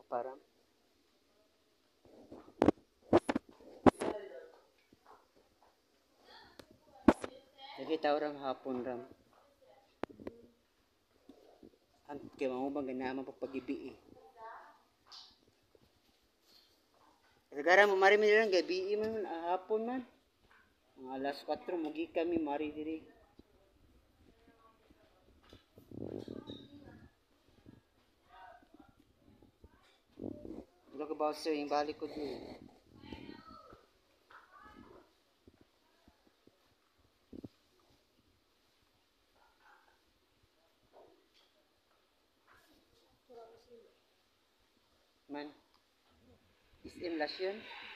para nakita ram hapon ram ang kaya mo bang ganaan pagpagibi eh. Kagara mo mari mi lang gabi man hapon man. Ang alas 4 mugi kami mari diri. Wala ka ba sir yung balik ko dito. Man. Is lasyon.